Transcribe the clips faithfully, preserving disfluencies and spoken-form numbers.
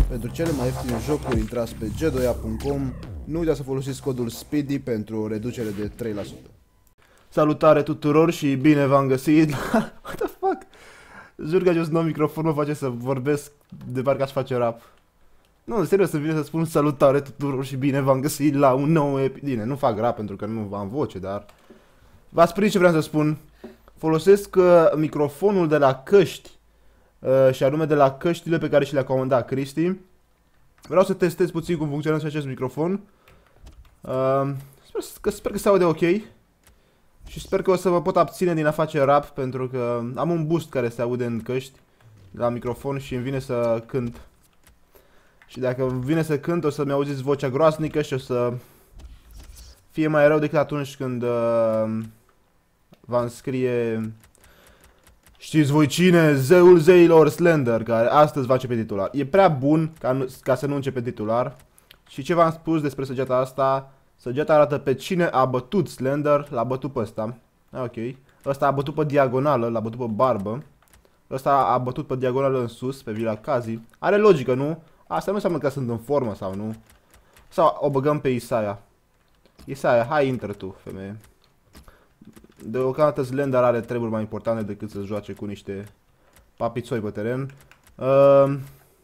Pentru cele mai ieftine jocuri intrați pe g doi a punct com. Nu uitați să folosiți codul SPEEDY pentru o reducere de trei la sută. Salutare tuturor și bine v-am găsit. What the fuck? Jur că acest nou microfon mă face să vorbesc de parcă aș face rap. Nu, serios, să vine să spun salutare tuturor și bine v-am găsit la un nou episod. Nu fac rap pentru că nu am voce, dar v-ați prins ce vreau să spun. Folosesc uh, microfonul de la căști uh, și anume de la căștile pe care și le-a comandat Cristi. Vreau să testez puțin cum funcționează acest microfon. Uh, sper, că, sper că se aude ok. Și sper că o să vă pot abține din a face rap, pentru că am un boost care se aude în căști la microfon și îmi vine să cânt. Și dacă vine să cânt o să-mi auziți vocea groaznică și o să fie mai rău decât atunci când uh, v-am scrie: știți voi cine? Zeul zeilor Slender, care astăzi va începe titular. E prea bun ca, nu, ca să nu începe titular. Și ce v-am spus despre săgeata asta? Săgeata arată pe cine a bătut Slender, l-a bătut pe ăsta. Ok. Ăsta a bătut pe diagonală, l-a bătut pe barbă. Ăsta a bătut pe diagonală în sus, pe Vila Kazi. Are logică, nu? Asta nu înseamnă că sunt în formă sau nu. Sau o băgăm pe Isaia. Isaia, hai intră tu, femeie. Deocamdată Slender are treburi mai importante decât să joace cu niște papițoi pe teren. Uh,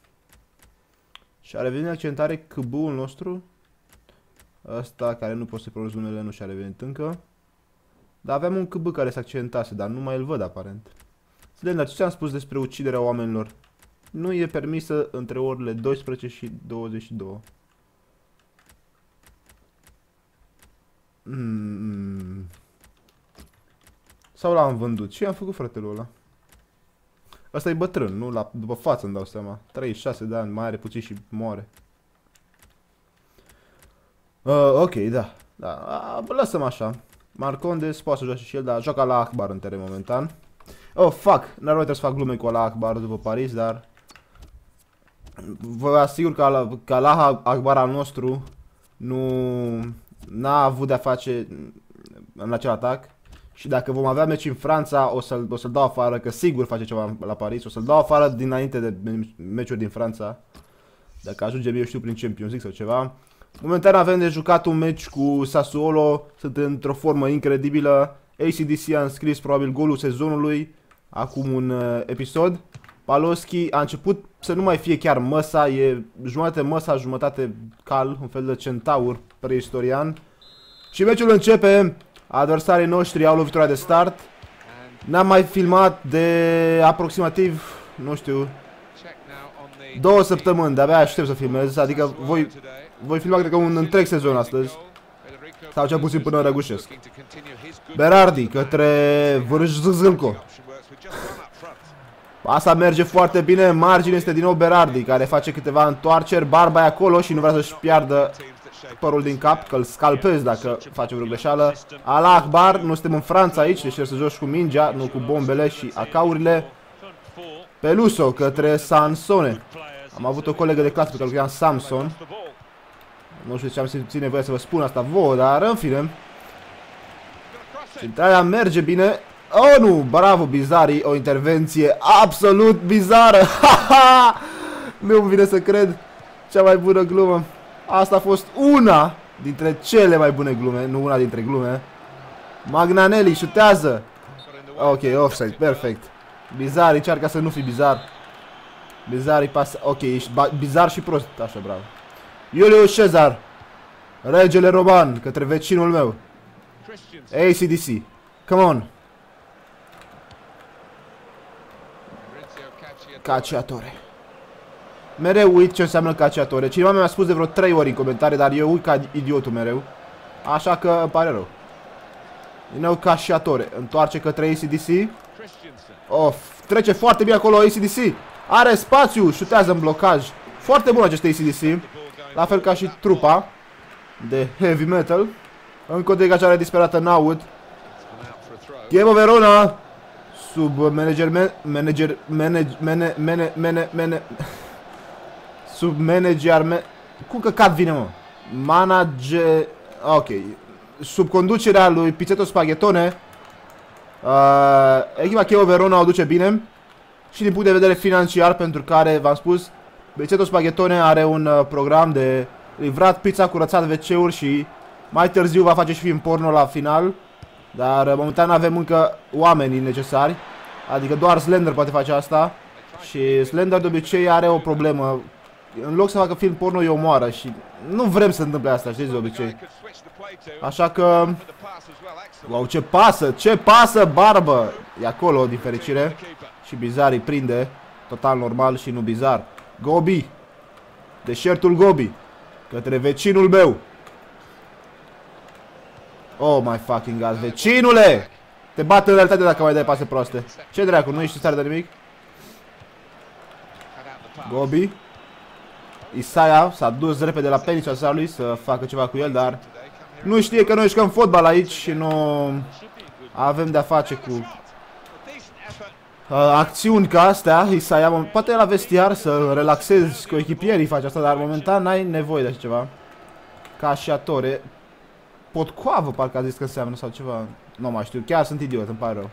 și a revenit accentare C B-ul nostru. Ăsta care nu pot să pronunț numele nu și-a revenit încă. Dar aveam un C B care se accentase, dar nu mai îl văd aparent. Slender, ce ți-am spus despre uciderea oamenilor? Nu e permisă între orele douăsprezece și douăzeci și două. Hmm. Sau l-am vândut? Ce am făcut fratelul ăla? Ăsta e bătrân, nu? La, după față îmi dau seama. treizeci și șase de ani, mai are puțin și moare. Uh, ok, da. da. Uh, lăsăm așa. Marcondes poate să joace și el, dar joacă la Akbar în teren momentan. Oh, fuck! N-ar mai trebui să fac glume cu la Akbar după Paris, dar vă asigur că, că la Akbar al nostru nu n-a avut de-a face în acel atac. Și dacă vom avea meci în Franța, o să-l o să dau afară, că sigur face ceva la Paris. O să-l dau afară dinainte de meciuri din Franța. Dacă ajungem, eu știu, prin Champions League sau ceva. Momentan avem de jucat un meci cu Sassuolo. Sunt într-o formă incredibilă. A C D C a înscris probabil golul sezonului acum un uh, episod. Paloschi a început să nu mai fie chiar măsa. E jumătate măsa, jumătate cal. Un fel de centaur preistorian. Și meciul începe. Adversarii noștri au lovitura de start. N-am mai filmat de aproximativ, nu știu, două săptămâni, de-abia aștept să filmez. Adică voi, voi filma cred că un întreg sezon astăzi. Sau cel puțin până răgușesc. Berardi către Vârșzâlco. Asta merge foarte bine. În margine este din nou Berardi, care face câteva întoarceri. Barba e acolo și nu vrea să-și piardă părul din cap, că îl scalpezi dacă face vreo greșeală. Allah Akbar, nu suntem în Franța aici, deci trebuie să joci cu mingea, nu cu bombele și acaurile. Peluso către Sansone. Am avut o colegă de clasă pe care îl cheam Samson. Nu știu ce am simțit nevoie să vă spun asta vouă, dar în fine. Intrarea merge bine. Oh, nu! Bravo, Bizarri! O intervenție absolut bizară! Nu-mi vine să cred. Cea mai bună glumă. Asta a fost una dintre cele mai bune glume, nu una dintre glume. Magnanelli șutează. Ok, offside, perfect. Bizarri încearcă să nu fii bizar. Bizarri pasă. Ok, ești bizar și prost. Așa, bravo. Iulius Cezar, regele roman, către vecinul meu. A C D C. Come on. Cacciatore. Mereu uit ce înseamnă cacciatore. Cineva mi-a spus de vreo trei ori în comentarii, dar eu uit ca idiotul mereu. Așa că îmi pare rău. Din nou cacciatore. Întoarce către A C D C. Of, trece foarte bine acolo A C D C. Are spațiu, șutează în blocaj. Foarte bun acest A C D C. La fel ca și trupa de heavy metal. Încă o degajare disperată în aut. Chievo Verona. Sub manager manager manager manager manager manager sub manager me cum căcat vine, mă? Manager. Ok. Sub conducerea lui Pizzetto Spaghettone. Uh, echipa Chievo Verona o duce bine. Și din punct de vedere financiar, pentru care v-am spus, Beceto Spaghettone are un uh, program de livrat pizza, curățat ve ce-uri și mai târziu va face și film porno la final. Dar uh, momentan avem încă oamenii necesari. Adică doar Slender poate face asta. Și Slender de obicei are o problemă. În loc să facă film porno, îi omoară și nu vrem să se întâmple asta, știți, de obicei. Așa că... Wow, ce pasă, ce pasă, Barbă! E acolo, din fericire. Și Bizar îi prinde. Total normal și nu bizar. Gobi. Deșertul Gobi. Către vecinul meu. Oh my fucking god, vecinule! Te bat în realitate dacă mai dai pase proaste. Ce dracu, nu ești în stare de nimic? Gobi. Isaia s-a dus repede la penisul lui să facă ceva cu el, dar nu știe că noi jucăm fotbal aici și nu avem de-a face cu uh, acțiuni ca astea. Isaia, poate la vestiar să relaxezi cu echipierii, face asta, dar momentan n-ai nevoie de așa ceva. Cașiatore. Potcoavă parcă a zis că înseamnă sau ceva. Nu mai știu, chiar sunt idiot, îmi pare rău.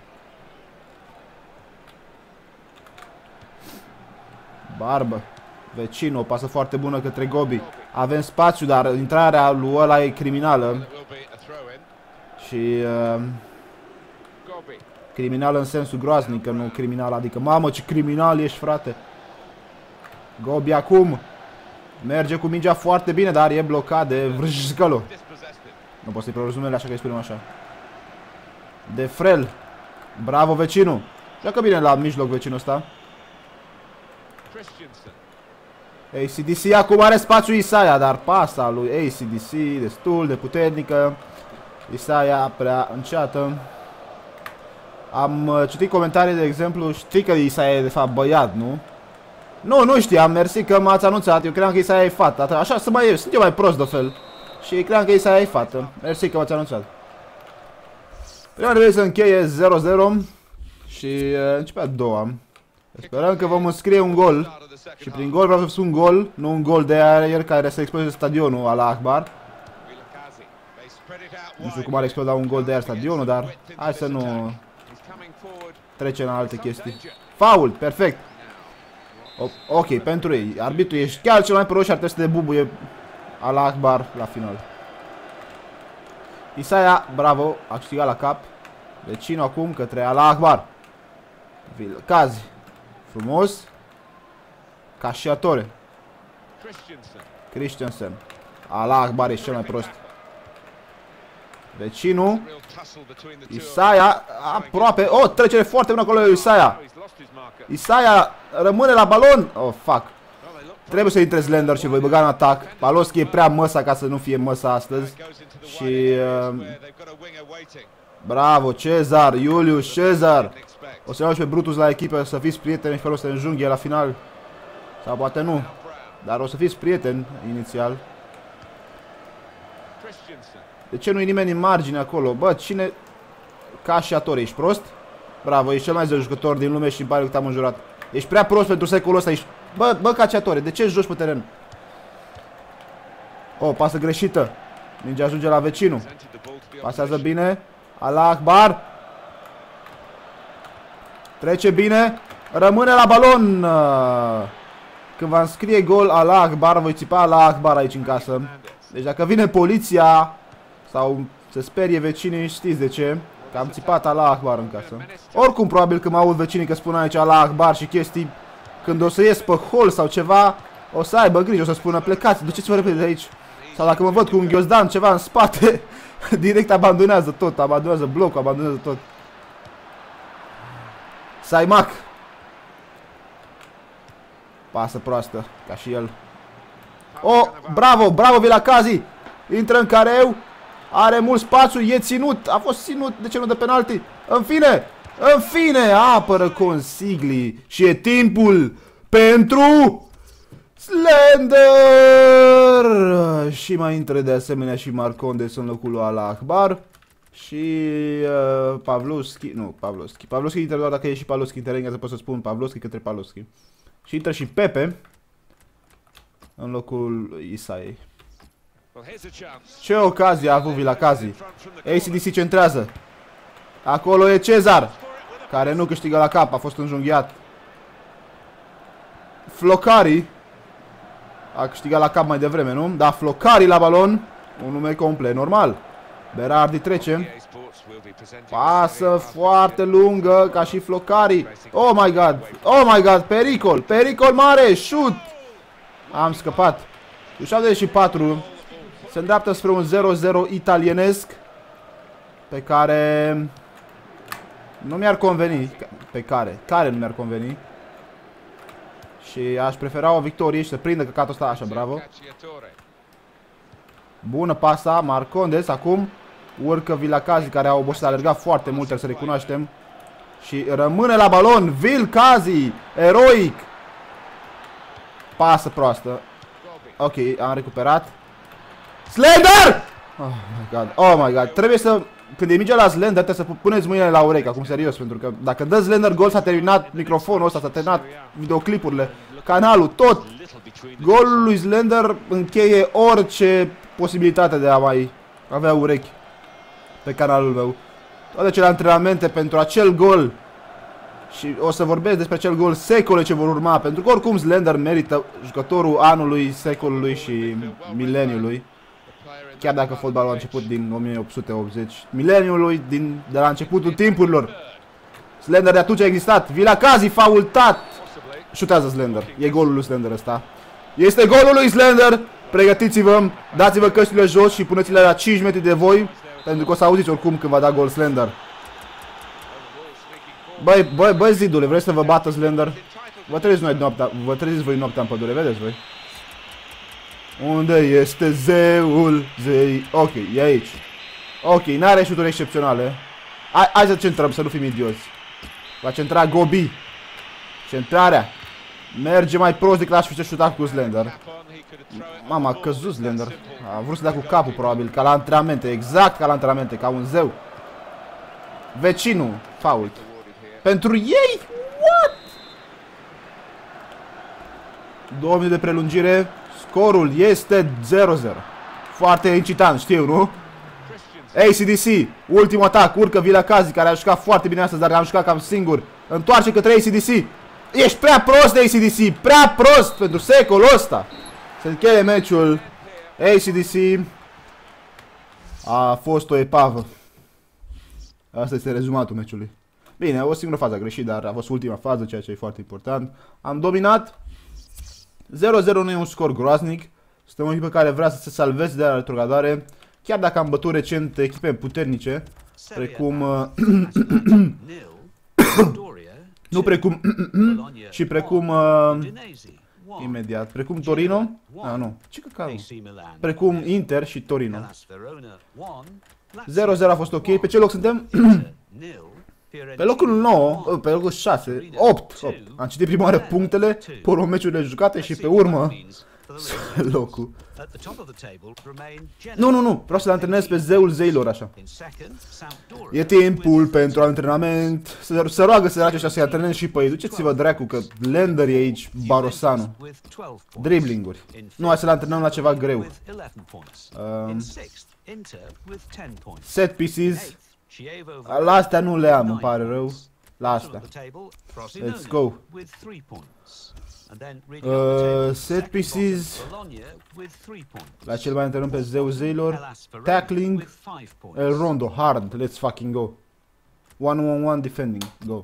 Barbă. Vecinul, o pasă foarte bună către Gobi. Avem spațiu, dar intrarea lui ăla e criminală. Și... Uh, criminală în sensul groaznic, că nu criminal, adică mamă ce criminal ești, frate. Gobi acum. Merge cu mingea foarte bine, dar e blocat de vrjzgălo. Nu pot să-i pronunț numele, așa că îi spunem așa. De Frel. Bravo vecinul. Joacă bine la mijloc vecinul ăsta. A C D C acum are spațiu Isaia, dar pasa lui A C D C destul de puternică. Isaia prea înceată. Am citit comentarii, de exemplu, știi că Isaia e de fapt băiat, nu? Nu, nu știam, mersi că m-ați anunțat, eu cream că Isaia e fată. Așa, să mai, sunt eu mai prost de fel. Și cream că Isaia e fată, mersi că m-ați anunțat. Prima trebuie să încheie zero zero și uh, începe a doua. Sperăm că vom înscrie un gol. Și prin gol vreau să spun gol, nu un gol de aer care să explodeze stadionul ala Akbar. Nu știu cum ar exploda un gol de aer stadionul, dar hai să nu trecem la alte chestii. Foul, perfect. O, ok, pentru ei. Arbitrul ești chiar cel mai pro și ar trebui să te bubuie ala Akbar la final. Isaia, bravo, a câștigat la cap. Vecinul acum către ala Akbar. Vilcazi. Frumos. Cașiatore. Christensen. ala Akbar ești cel mai prost. Vecinul. Isaia, aproape. Oh, trecere foarte bună acolo lui Isaia. Isaia rămâne la balon. Oh, fuck. Trebuie să intre Slender și voi băga în atac. Paloschi e prea măsa ca să nu fie măsa astăzi. Și... Uh, bravo, Cezar, Iulius, Cezar. O să iau și pe Brutus la echipă să fiți prieteni și felul să înjunghe la final. Sau poate nu. Dar o să fiți prieteni inițial. De ce nu-i nimeni în margine acolo? Bă, cine... Cașiatore, ești prost? Bravo, ești cel mai zău jucător din lume și îmi pare că te-am înjurat. Ești prea prost pentru secolul ăsta, ești... Bă, bă, Cașiatore, de ce joci pe teren? Oh, pasă greșită. Mingea ajunge la vecinul. Pasează bine. ala Akbar. Trece bine. Rămâne la balon. Când va înscrie gol ala Akbar, voi țipa ala Akbar aici în casă. Deci dacă vine poliția sau se sperie vecinii, știți de ce? Că am țipat ala Akbar în casă. Oricum, probabil că mă aud vecinii că spun aici ala Akbar și chestii. Când o să ies pe hol sau ceva, o să aibă grijă, o să spună plecați, duceți-vă repede de aici. Sau dacă mă văd cu un ghiozdan ceva în spate, direct abandonează tot, abandonează blocul, abandonează tot. Saimac. Pasă proastă, ca și el. Oh, bravo, bravo Vilcazi. Intră în careu. Are mult spațiu, e ținut. A fost ținut, de ce nu de penalti? În fine, în fine, apără Consigli. Și e timpul pentru Slender. Și mai intră de asemenea și Marcondes în locul lui ala Akbar. Și uh, Pavlovski, nu, Pavlovski. Pavlovski intră doar dacă e și Pavlovski în teren, să pot să spun Pavlovski către Pavlovski. Și intră și Pepe în locul Isaiei. Ce ocazie a avut Vilcazi. A C D C centrează. Acolo e Cezar, care nu câștigă la cap, a fost înjunghiat. Flocari A câștigat la cap mai devreme, nu? Da, Flocari la balon. Un nume complet, normal. Berardi trece. Pasă foarte lungă, ca și Flocari. Oh my god, oh my god, pericol, pericol mare, shoot. Am scăpat. Cu șaptezeci și patru se îndreaptă spre un zero zero italienesc, pe care nu mi-ar conveni. Pe care, care nu mi-ar conveni. Și aș prefera o victorie și să prindă căcatul ăsta, așa, bravo. Bună pasa, Marcondes, acum urcă Vilakazi, care a obosit, a alergat foarte mult, trebuie să recunoaștem. Și rămâne la balon, Vilakazi, eroic. Pasă proastă. Ok, am recuperat. Slender! Oh my god, oh my god, trebuie să... Când e mingea la Slender, trebuie să puneți mâinile la urechi, acum serios, pentru că dacă dă Slender gol, s-a terminat microfonul ăsta, s-a terminat videoclipurile, canalul, tot. Golul lui Slender încheie orice posibilitate de a mai avea urechi pe canalul meu. Toate cele antrenamente pentru acel gol. Și o să vorbesc despre acel gol secole ce vor urma, pentru că oricum Slender merită jucătorul anului, secolului și mileniului. Chiar dacă fotbalul a început din o mie opt sute optzeci, mileniului, din, de la începutul timpurilor. Slender de atunci a existat. Vilakazi faultat. Șutează Slender. E golul lui Slender ăsta. Este golul lui Slender. Pregătiți-vă, dați-vă căștile jos și puneți-le la cinci metri de voi, pentru că o să auziți oricum când va da gol Slender. Băi, băi, băi zidule, vreți să vă bată Slender? Vă treziți noi noaptea, vă treziți voi noaptea în pădure, vedeți voi? Unde este zeul zei? Ok, e aici. Ok, n-are șuturi excepționale. Hai, hai să centrăm, să nu fim idioți. Va centra Gobi. Centrarea. Merge mai prost decât aș fi șutat cu Slender. Mama, a căzut Slender. A vrut să dea cu capul, probabil, ca la antrenamente. Exact ca la antrenamente, ca un zeu. Vecinul, fault. Pentru ei? What? Două minute de prelungire. Scorul este zero zero. Foarte incitant, știu, nu? A C D C, ultimul atac, urcă Vilakazi, care a jucat foarte bine astăzi, dar a jucat cam singur. Întoarce către A C D C. Ești prea prost de A C D C, prea prost pentru secolul ăsta. Se încheie meciul. A C D C a fost o epavă. Asta este rezumatul meciului. Bine, o singură fază a greșit, dar a fost ultima fază, ceea ce e foarte important. Am dominat. zero zero nu e un scor groaznic. Suntem o echipă care vrea să se salveze de la retrogradare. Chiar dacă am bătut recent echipe puternice, precum... nu precum... și precum... Uh, imediat. Precum Torino. Ah, nu. Ce căcat? Precum Inter și Torino. zero zero a fost ok. Pe ce loc suntem? Pe locul nouă, pe locul șase, opt, opt. Am citit prima oară punctele, pe urmă meciurile jucate și pe urmă locul. Nu, nu, nu, vreau să-l antrenez pe zeul zeilor, așa. E timpul pentru antrenament. Să, să roagă săraci ăștia să-i antrenez și pe ei. Duceți-vă dracu că Blender e aici, Barosanu. Driblinguri. Nu, hai să-l antrenăm la ceva greu. Um, set pieces. La astea nu le am, îmi pare rău. La astea. Let's go. Uh, set pieces. La cel mai întâlnim pe zeu zeilor. Tackling. El Rondo, hard. Let's fucking go. one on one defending. Go.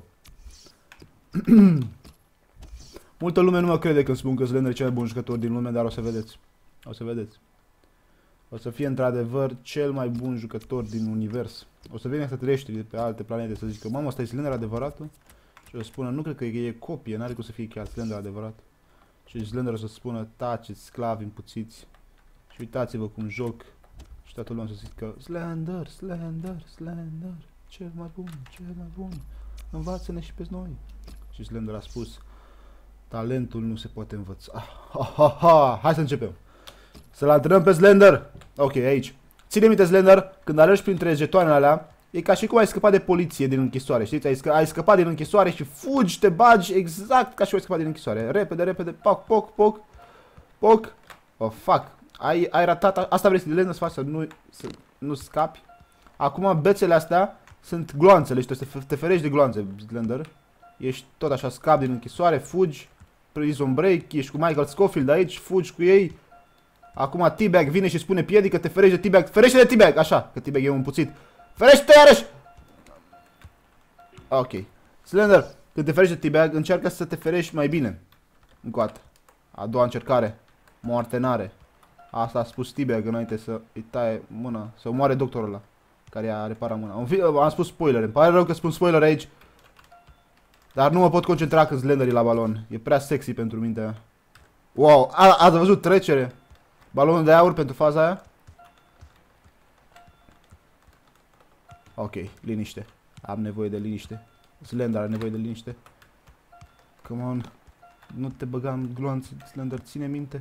Multă lume nu mă crede când spun că Slender e cel mai bun jucător din lume, dar o să vedeți. O să vedeți. O să fie într-adevăr cel mai bun jucător din univers. O să vină extraterestri de pe alte planete să zică, mamă, ăsta e Slender adevăratul? Și o să spună, nu cred că e copie, n-are cum să fie chiar Slender adevărat. Și Slender o să spună, taceți, sclavi împuțiți. Și uitați-vă cum joc. Și toată lumea o să zică, Slender, Slender, Slender, cel mai bun, cel mai bun. Învață-ne și pe noi. Și Slender a spus, talentul nu se poate învăța. Ah, ha, ha, ha. Hai să începem. Să-l antrenăm pe Slender. Ok, aici. Ține minte, Slender, când alergi printre jetoanele alea, e ca și cum ai scăpat de poliție din închisoare, știți? Ai, scă ai scăpat din închisoare și fugi, te bagi exact ca și cum ai scăpat din închisoare. Repede, repede, poc, poc, poc, poc. Oh, fuck. Ai, ai ratat, asta vrei Slender să faci, să nu, să nu scapi. Acum bețele astea sunt gloanțele și trebuie să te ferești de gloanțe, Slender. Ești tot așa, scapi din închisoare, fugi. Prison Break, ești cu Michael Scofield aici, fugi cu ei. Acum T-Bag vine și spune piedică, te ferești de T-Bag, ferește de T-Bag, așa, că T-Bag e un puțit. Ferește-te iarăși! Ok. Slender, când te ferești de T-Bag, încearcă să te ferești mai bine. Încă o dată. A doua încercare. Moarte n-are. Asta a spus T-Bag înainte să îi taie mâna, să moare doctorul ăla care i-a reparat mâna. Am spus spoiler, îmi pare rău că spun spoiler aici. Dar nu mă pot concentra când Slender e la balon. E prea sexy pentru mintea. Wow, a, ați văzut trecere? Balonul de aur pentru faza aia? Ok, liniște. Am nevoie de liniște. Slender are nevoie de liniște. Come on. Nu te băga în gloanț, Slender, ține minte.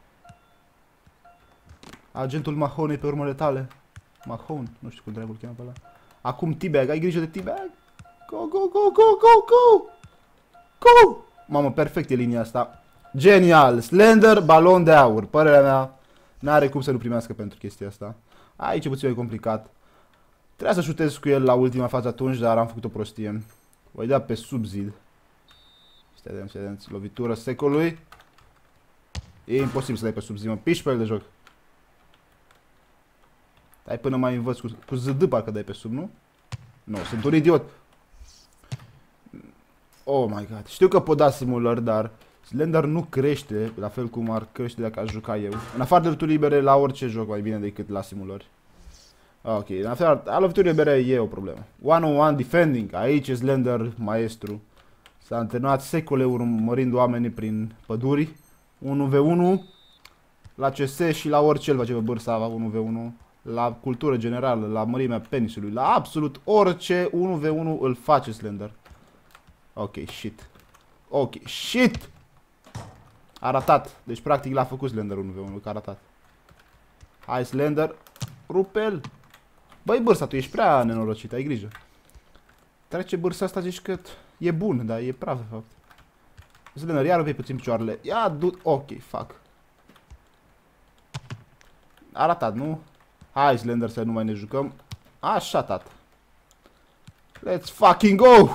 Agentul Mahone pe urmele tale. Mahone, nu știu cum trebuie îl cheamă pe ăla. Acum T-Bag, ai grijă de T-Bag? Go, go, go, go, go, go! Go! Mamă, perfect e linia asta. Genial! Slender, balon de aur. Părerea mea, n-are cum să nu primească pentru chestia asta. Aici e puțin mai complicat. Trebuia să șutez cu el la ultima fază atunci, dar am făcut o prostie. Voi da pe sub zid. Stai, stai, lovitură secolului. E imposibil să dai pe sub zid, mă. Piși pe el de joc. Dai până mai învăț cu, cu zd parcă dai pe sub, nu? Nu, sunt un idiot. Oh my god. Știu că pot da simulări, dar Slender nu crește la fel cum ar crește dacă aș juca eu. În afară de lovituri libere, la orice joc mai bine decât la simulări. Ok, în afară, la lovituri libere e o problemă. one on one defending. Aici e Slender maestru. S-a antrenat secole urmărind oamenii prin păduri. unu v unu. La C S și la orice îl face pe bârsa unu v unu. La cultură generală, la mărimea penisului, la absolut orice unu v unu îl face Slender. Ok, shit. Ok, shit! A ratat. Deci practic l-a făcut Slender unu v unu, că a ratat. Hai Slender, rupe-l. Băi bârsa, tu ești prea nenorocit, ai grijă. Trece bârsa asta, zici că e bun, dar e praf de fapt. Slender, iar rupe puțin picioarele. Ia, du... Ok, fuck. A ratat, nu? Hai Slender să nu mai ne jucăm. Așa, tată. Let's fucking go!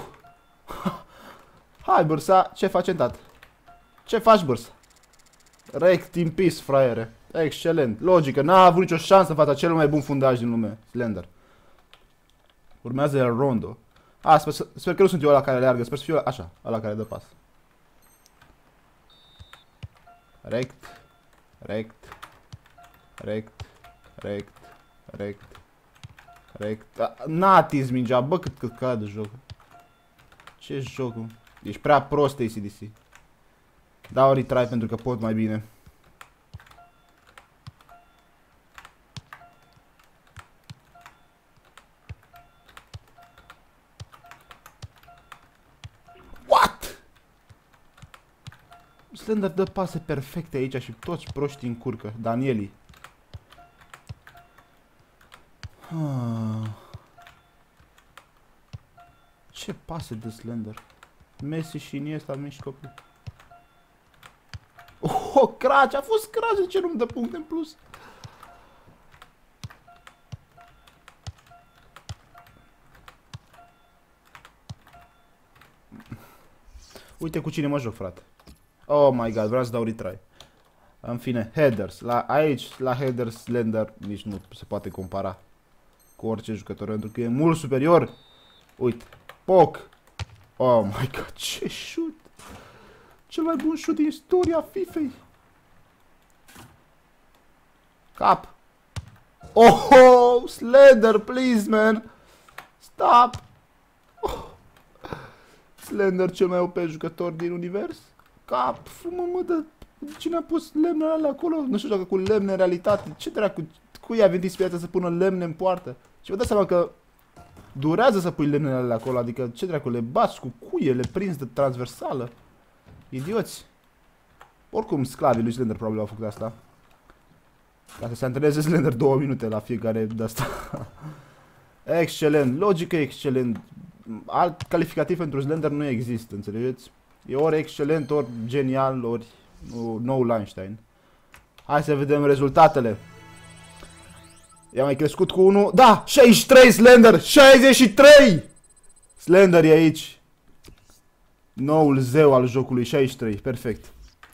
Hai bârsa, ce facem, tată? Ce faci, bârsa? Rect in peace, fraiere. Excelent. Logică, n-a avut nicio șansă în fața celui mai bun fundaj din lume, Slender. Urmează el Rondo. A, sper, sper că nu sunt eu ăla care leargă, sper să fiu ăla, așa, ăla care dă pas. Rect. Rect. Rect. Rect. Rect. Rect. N-a atins mingea, bă, cât cât cade jocul. Ce jocul? Ești prea prost, A C D C. Dau retry pentru că pot mai bine. What? Slender dă pase perfecte aici și toți proștii încurcă. Danieli. Ah. Ce pase de Slender. Messi și Iniesta mici copii. Oh, craci, a fost craci, de ce nu-mi dă puncte în plus? Uite cu cine mă joc, frate. Oh my god, vreau să dau retry. În fine, headers. La, aici, la headers, Slender nici nu se poate compara cu orice jucător, pentru că e mult superior. Uite, poc. Oh my god, ce shoot! Cel mai bun shoot din istoria FIFA-i. Cap. Oh, oh, Slender, please, man. Stop. Oh. Slender, cel mai O P jucător din univers. Cap, fumă, mă, de... Cine a pus lemnele alea acolo? Nu știu dacă cu lemne în realitate. Ce dracu? Cui a venit inspirația să pună lemne în poartă? Și vă dați seama că durează să pui lemnele alea acolo. Adică ce dracu, le bați cu cuie, le prinzi de transversală. Idioți. Oricum sclavii lui Slender probabil au făcut asta. Ca să se antreneze Slender două minute la fiecare de asta. Excelent, logică excelent. Alt calificativ pentru Slender nu există, înțelegeți? E ori excelent, ori genial, ori nou Einstein. Hai să vedem rezultatele. I-a mai crescut cu unul. Da! șaizeci și trei Slender! șaizeci și trei! Slender e aici. Noul zeu al jocului, șaizeci și trei, perfect.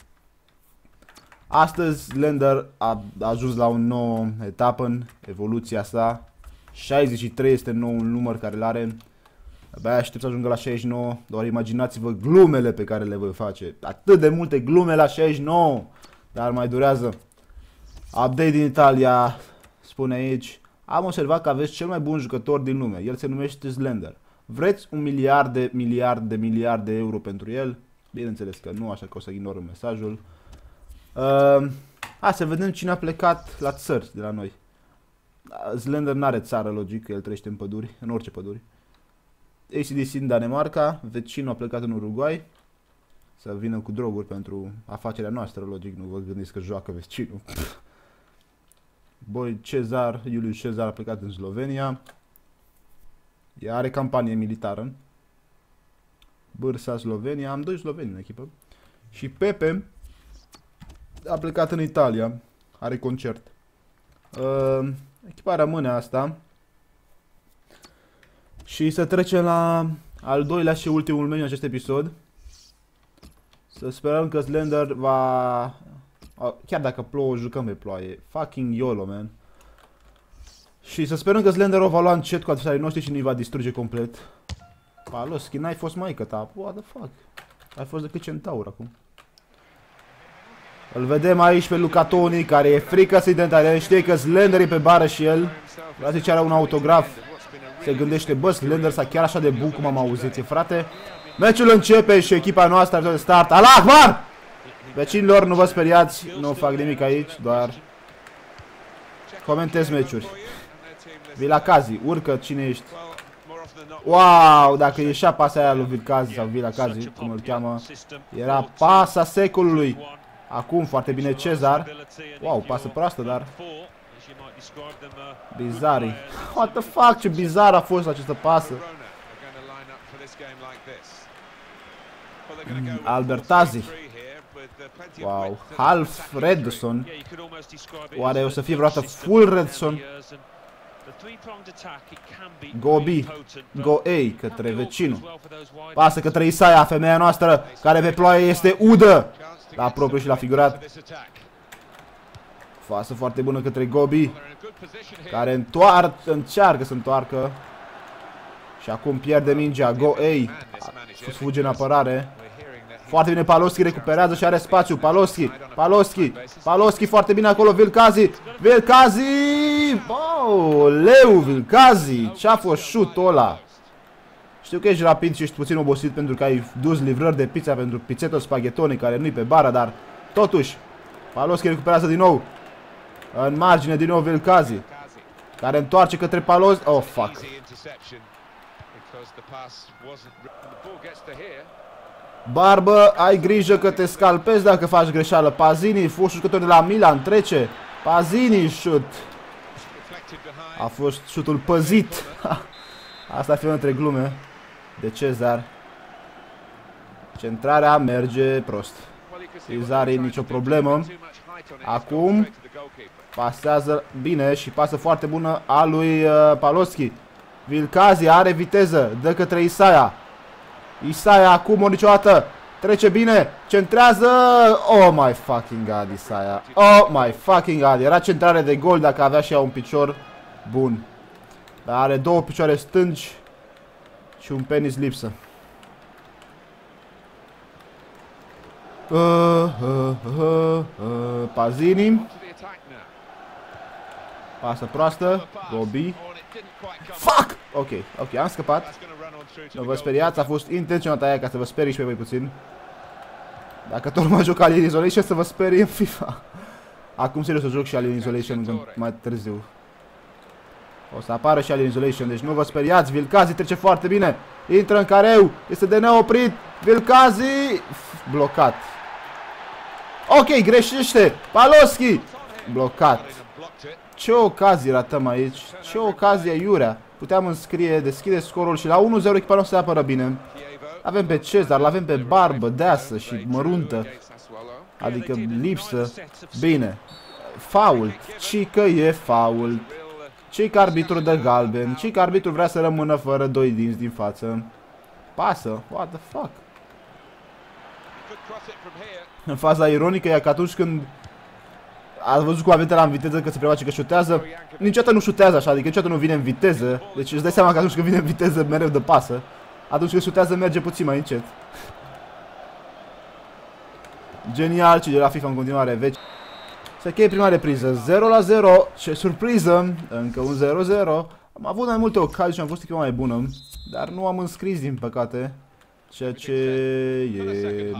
Astăzi Slender a ajuns la o nouă etapă în evoluția sa. șaizeci și trei este noul număr care îl are. Abia aștept să ajungă la șaizeci și nouă, doar imaginați-vă glumele pe care le voi face. Atât de multe glume la șaizeci și nouă, dar mai durează. Update din Italia, spune aici. Am observat că aveți cel mai bun jucător din lume, el se numește Slender. Vreți un miliard de miliard de miliard de euro pentru el? Bineînțeles că nu, așa că o să ignorăm mesajul. Uh, hai să vedem cine a plecat la țări de la noi. Slender n-are țară, logic, el trăiește în păduri, în orice păduri. A C D C în Danemarca, vecinul a plecat în Uruguay. Să vină cu droguri pentru afacerea noastră, logic, nu vă gândiți că joacă vecinul. Boy Cezar, Iulius Cezar a plecat în Slovenia. Ea are campanie militară. Bârsa, Slovenia, am doi sloveni în echipă. Și Pepe a plecat în Italia, are concert. Uh, echipa rămâne asta. Și să trecem la al doilea și ultimul meniu în acest episod. Să sperăm că Slender va... Chiar dacă plouă, jucăm pe ploaie. Fucking YOLO, man. Și să sperăm că Slender o va lua încet cu adversarii noștri și nu-i va distruge complet. Paloski, n-ai fost maică ta. What the fuck? Ai fost decât centaur acum. Îl vedem aici pe Luca Toni, care e frică să-i dă în tare. Știe că Slender e pe bară și el. Vrea să-i ceară un autograf. Se gândește, bă, Slender s-a chiar așa de bun cum am auzit, e, frate. Meciul începe și echipa noastră are de start. Allah Akbar! Vecinilor, nu vă speriați, nu fac nimic aici, doar comentez meciuri. Vilakazi, urcă, cine ești? Wow, dacă ieșea pasa aia lui Vilkazi sau Vilakazi, cum îl cheamă, era pasa secolului. Acum, foarte bine Cezar. Wow, pasă proastă, dar Bizari. What the fuck, ce bizar a fost această pasă. Mm, Albertazi. Wow, half Redson. Oare o să fie vreodată full Redson? Go B, Go A, către vecinul. Pasă către Isaia, femeia noastră, care pe ploaie este udă. La propriu și la figurat. Pasă foarte bună către Go B, care întoar încearcă să întoarcă. Și acum pierde mingea, Go A. Fuge în apărare. Foarte bine, Paloski recuperează și are spațiu. Paloski, Paloski, Paloski foarte bine acolo. Vilkazi, Vilkazi. Oh, leu, Vilkazi. Ce-a fost shoot-ul ăla? Știu că ești rapid și ești puțin obosit pentru că ai dus livrări de pizza pentru Pizzetto Spaghettoni, care nu-i pe bară, dar totuși Paloski recuperează din nou. În margine din nou Vilkazi, care întoarce către Paloski. Oh, fuck. Barbă, ai grijă că te scalpezi dacă faci greșeală. Pazini, fost jucător de la Milan, trece. Pazini, șut. A fost șutul păzit. Asta ar fi între glume de Cezar. Centrarea merge prost. Cezar, nicio problemă. Acum pasează bine și pasă foarte bună a lui uh, Paloski. Vilkazi are viteză, dă către Isaia. Isaia acum o niciodată. Trece bine, centrează. Oh my fucking god, Isaia. Oh my fucking god. Era centrare de gol dacă avea și ea un picior bun. Dar are două picioare stângi și un penis lipsă. Uh, uh, uh, uh, Pazini. Pasă proastă. Gobi. Fuck! Ok, ok, am scăpat. Nu vă speriați, a fost intenționat aia ca să vă sperii și pe voi puțin. Dacă tot mă joc Alien Isolation, să vă sperie în FIFA. Acum serios să joc și Alien Isolation mai târziu. O să apară și Alien Isolation, deci nu vă speriați. Vilkazi trece foarte bine. Intră în careu, este de neoprit. Vilkazi blocat. Ok, greșește. Paloski blocat. Ce ocazie ratăm aici. Ce ocazie iurea. Puteam înscrie, deschide scorul și la unu zero echipa noastră se apără bine. Avem pe Cezar, l-avem pe barbă, deasă și măruntă. Adică lipsă. Bine. Fault. Ci că e fault. Ci că arbitru dă galben. Ci că arbitru vrea să rămână fără doi dinți din față. Pasă. What the fuck? În faza ironică e că atunci când ați văzut cum avea la în viteză că se preface că șutează, niciodată nu șutează așa, adică niciodată nu vine în viteză. Deci îți dai seama că atunci când vine în viteză mereu dă pasă. Atunci când șutează merge puțin mai încet. Genial, ci de la FIFA în continuare vechi. Se cheie prima repriză, zero la zero, ce surpriză, încă un zero zero. Am avut mai multe ocazii și am fost echipa mai bună, dar nu am înscris din păcate, ceea ce e...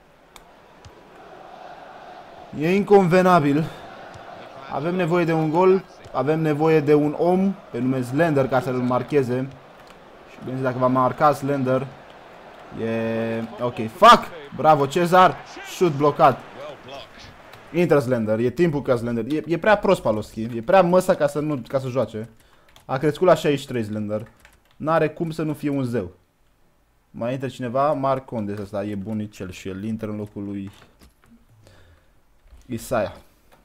E inconvenabil. Avem nevoie de un gol, avem nevoie de un om pe nume Slender ca să-l marcheze. Și bineînțeles dacă va marca Slender, e... ok, fuck! Bravo Cezar, shoot blocat. Intră Slender, e timpul ca Slender, e, e prea prost Paloschi, e prea măsa ca să, nu, ca să joace. A crescut la șaizeci și trei Slender, n-are cum să nu fie un zeu. Mai intră cineva, Marcondes ăsta, e bunicel și el intră în locul lui Isaia.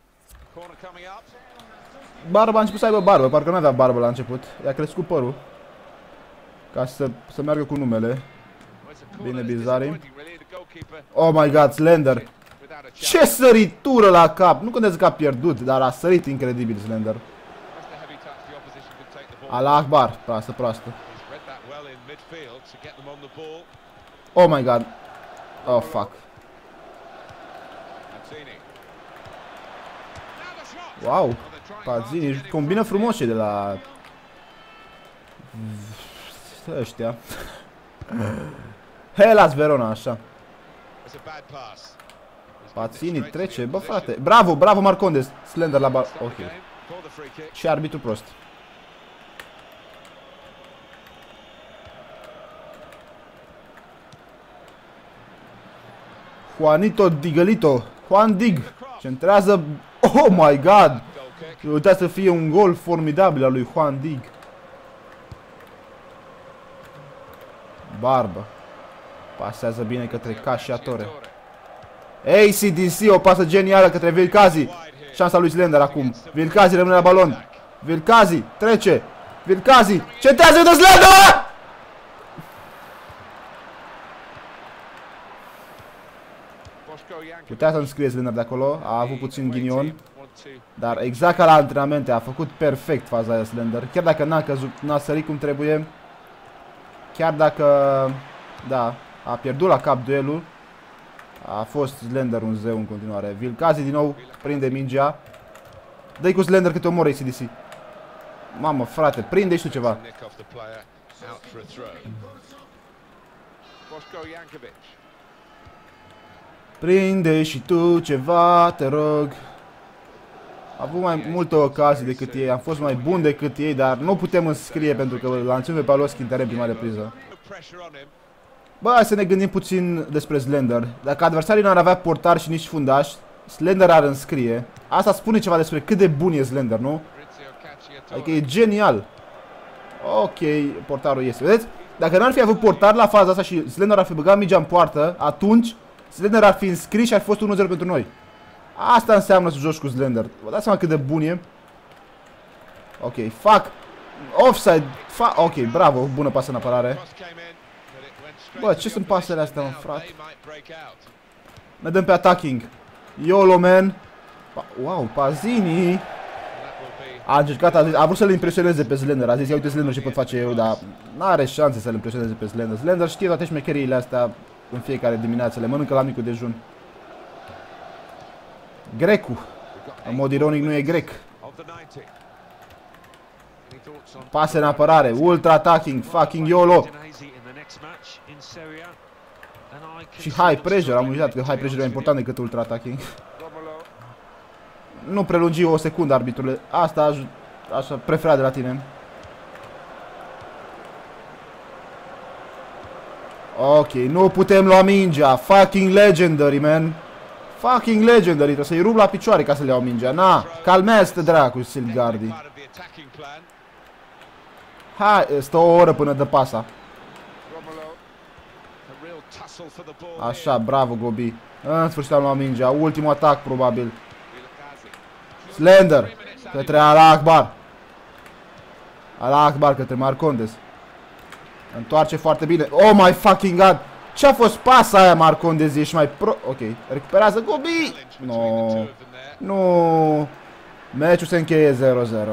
Barba a început să aibă barbă, parcă nu avea barbă la început, i-a crescut părul. Ca să, să meargă cu numele. Bine Bizari. Oh my god, Slender. Ce săritură la cap! Nu contează că a pierdut, dar a sărit incredibil Slender. Allah Akbar, proastă, proastă. Oh my god. Oh fuck. Wow, Pazzini combină frumos și de la ăștia. Hellas Verona, așa. Pazzini trece, bă frate. Bravo, bravo Marcondes. Slender la bar. Ok. Și arbitru prost. Juanito Digalito. Juan Dig. Centrează. Oh my god. Uitați să fie un gol formidabil al lui Juan Dig. Barbă. Pasează bine către Cacciatore. A C D C, o pasă genială către Vilcazi. Șansa lui Slender acum. Vilcazi rămâne la balon. Vilcazi trece. Vilcazi centrează de Slender! Putea să înscrie Slender de acolo. A avut puțin ghinion. Dar exact ca la antrenamente a făcut perfect faza aia Slender. Chiar dacă n-a căzut, n-a sărit cum trebuie. Chiar dacă, da, a pierdut la cap duelul. A fost Slender un zeu în continuare. Vilcazi din nou prinde mingea. Dă-i cu Slender câte omoră A C D C. Mamă, frate, prinde-i și tu ceva. Prinde și tu ceva, te rog. Am avut mai multe ocazii decât ei, am fost mai bun decât ei, dar nu putem înscrie pentru că l-am ținut pe Paloschi în teren prima repriză. Bă, hai să ne gândim puțin despre Slender. Dacă adversarii n-ar avea portar și nici fundaș, Slender ar înscrie. Asta spune ceva despre cât de bun e Slender, nu? Adică e genial. Ok, portarul este. Vedeți? Dacă n-ar fi avut portar la faza asta și Slender ar fi băgat mingea în poartă, atunci Slender ar fi înscris și ar fi fost unu zero pentru noi. Asta înseamnă să joci cu Slender. Vă dați seama cât de bun e? Ok, fuck. Offside. Fa ok, bravo, bună pasă în apărare. Bă, ce sunt pasele astea, mă, frate? Ne dăm pe attacking. YOLO, man. Pa wow, Pazzini. A încercat, a, zis, a vrut să-l impresioneze pe Slender. A zis, ia uite Slender ce pot face eu, dar n-are șanse să-l impresioneze pe Slender. Slender știe toate șmecheriile astea în fiecare dimineață. Le mănâncă la micul dejun. Grecu. În mod ironic nu e grec. Pase în apărare. Ultra attacking. Fucking YOLO. Și high pressure. Am uitat că high pressure e important decât ultra attacking. Nu prelungi o secundă, arbitrule. Asta aș, aș prefera de la tine. Ok, nu putem lua mingea. Fucking legendary, man. Fucking legendary. Trebuie să-i rup la picioare ca să le iau mingea. Na, calmează-te, dracu, Silgardi. Hai, stă o oră până dă pasa. Așa, bravo, Gobi. În sfârșit am luat mingea. Ultimul atac, probabil. Slender. Către Allah Akbar. Allah Akbar către Marcondes. Întoarce foarte bine. Oh my fucking god. Ce-a fost pasa aia, Marcondes? Ești mai pro... Ok, recuperează Gobi! No. Nu. Meciul se încheie zero zero.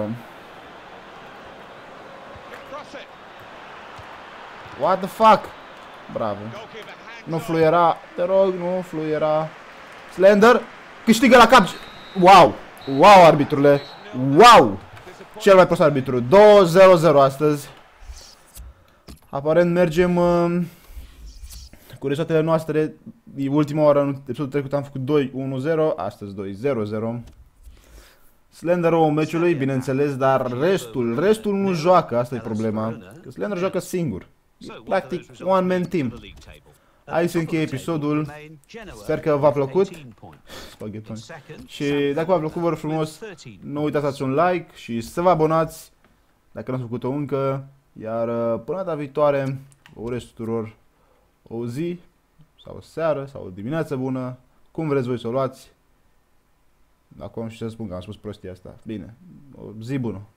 What the fuck? Bravo. Nu fluiera, te rog, nu fluiera. Slender, câștigă la cap. Wow! Wow, arbitrule! Wow! Cel mai prost arbitru. doi zero zero astăzi. Aparent mergem uh, cu rezultatele noastre. Ultima oară, în episodul trecut am făcut doi unu zero, astăzi doi zero zero. Slender omul meciului, bineînțeles, dar restul, restul nu joacă, asta e problema. Că Slender joacă singur. E, practic, one man team. Aici se încheie episodul. Sper că v-a plăcut. Spaghettoni. Și dacă v-a plăcut, vă rog frumos, nu uitați să dați un like și să vă abonați dacă nu ați făcut-o încă. Iar până data viitoare, vă urez tuturor o zi, sau o seară, sau o dimineață bună, cum vreți voi să o luați. Acum nu știu ce să spun, că am spus prostia asta. Bine, o zi bună.